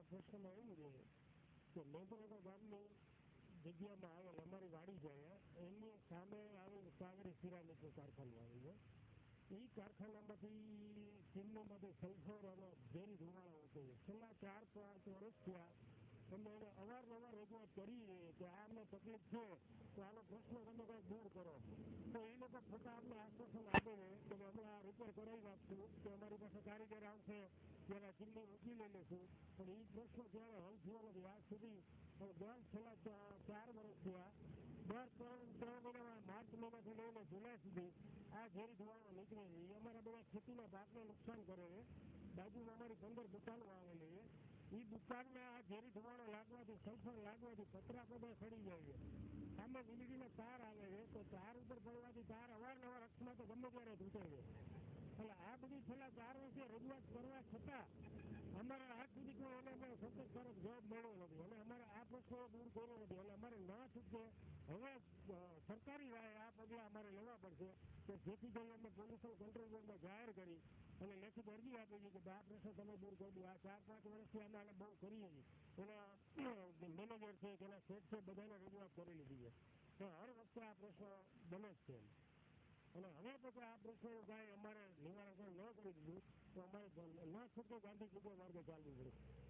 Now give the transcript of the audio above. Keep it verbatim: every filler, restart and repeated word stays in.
પ્રશ્નમાં એવું છે કે મેંદુનગર ગામની જગ્યામાં આવેલ અમારી વાડી જાય એની સામે આવેલ કાંગરી સિરામિકનું કારખાનું આવ્યું છે. એ કારખાનામાંથી ચીમનીમાંથી સલ્ફર અને ઝેરી ધુમાડો હતો. છેલ્લા ચાર પાંચ વર્ષ થયા અમે એને અવારનવાર રજૂઆત કરી કે આ અમને તકલીફ છે તો આનો પ્રશ્ન તમે કંઈક દૂર કરો. તો એ લોકો પોતા અમને આશ્વાસન આપે છે કે અમે આ રિપેર કરાવી નાખશું, કે અમારી પાસે કારીગર આવશે ત્યારે ચીમની ઊંચી લઈ લઈશું. પણ એ પ્રશ્ન ત્યારે હલ થયો નથી આજ સુધી. દર છેલ્લા ચાર વર્ષ થયા દર ત્રણ ત્રણ મહિનામાં માર્ચ મહિનાથી લઈને જુલાઈ સુધી આ ઝેરી ધુમાડો નીકળે છે. એ અમારા બધા ખેતીના પાકને નુકસાન કરે છે. બાજુમાં અમારી પંદર દુકાનો આવેલી છે. એ દુકાનમાં આ ઝેરી ધુમાડો લાગવાથી સલ્ફર લાગવાથી પતરા બધા સડી જાય છે. સામે વીજળીના તાર આવે છે તો તાર ઉપર પડવાથી તાર અવારનવાર અકસ્માતો ગમે ત્યારે તૂટે છે. એટલે આ બધી છેલ્લા ચાર વર્ષે રજૂઆત કરવા છતાં અમારા આજ સુધી કોઈ એને અમે સંતોષકારક જવાબ મળ્યો નથી અને અમારે આ પ્રશ્નો દૂર કર્યો નથી. એટલે અમારે ના છૂટકે હવે સરકારી રાહે આ પગલાં અમારે લેવા પડશે કે જેથી કરી અમે પોલ્યુશન કંટ્રોલ બોર્ડમાં જાહેર કરી અને લેખિત અરજી આપી છે કે આ પ્રશ્ન તમે દૂર કરી દો. આ ચાર પાંચ વર્ષથી અમે આને બહુ કરીએ છીએ. એના મેનેજર છે કે એના સેટ છે બધાને રજૂઆત કરી લીધી છે. હર વખતે આ પ્રશ્ન બને જ છે અને હવે પછી આ પ્રશ્નનું કાંઈ અમારે નિવારણ ન કરી દીધું તો અમારે ન છૂટકે ગાંધી ચૂકો માર્ગે ચાલવું પડે.